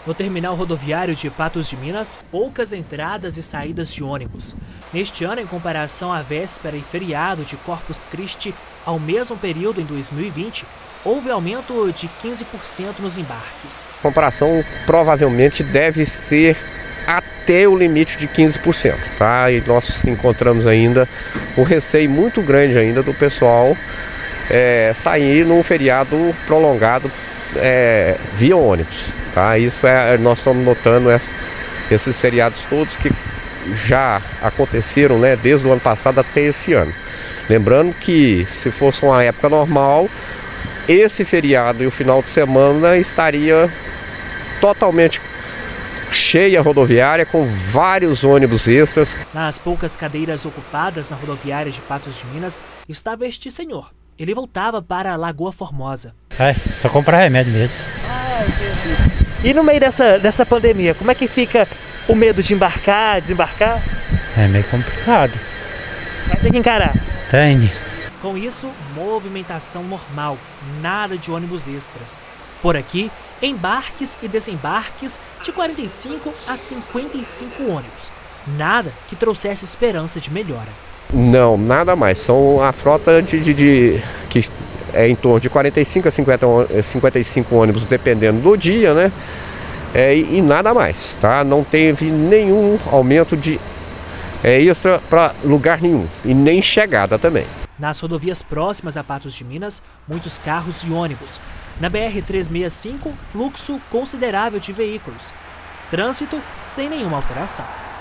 No terminal rodoviário de Patos de Minas, poucas entradas e saídas de ônibus. Neste ano, em comparação à véspera e feriado de Corpus Christi, ao mesmo período em 2020, houve aumento de 15% nos embarques. A comparação provavelmente deve ser até o limite de 15%, tá? E nós encontramos ainda um receio muito grande ainda do pessoal sair num feriado prolongado via ônibus, tá? Isso nós estamos notando esses feriados todos que já aconteceram, né, desde o ano passado até esse ano. Lembrando que se fosse uma época normal, esse feriado e o final de semana estaria totalmente cheia a rodoviária, com vários ônibus extras. Nas poucas cadeiras ocupadas na rodoviária de Patos de Minas estava este senhor. Ele voltava para a Lagoa Formosa. Só comprar remédio mesmo. Entendi. E no meio dessa pandemia, como é que fica o medo de embarcar, desembarcar? É meio complicado. Vai ter que encarar. Tem. Com isso, movimentação normal, nada de ônibus extras. Por aqui, embarques e desembarques de 45 a 55 ônibus. Nada que trouxesse esperança de melhora. Não, nada mais. São a frota que é em torno de 45 a 55 ônibus, dependendo do dia, né? E nada mais, tá? Não teve nenhum aumento de extra para lugar nenhum e nem chegada também. Nas rodovias próximas a Patos de Minas, muitos carros e ônibus. Na BR-365, fluxo considerável de veículos. Trânsito sem nenhuma alteração.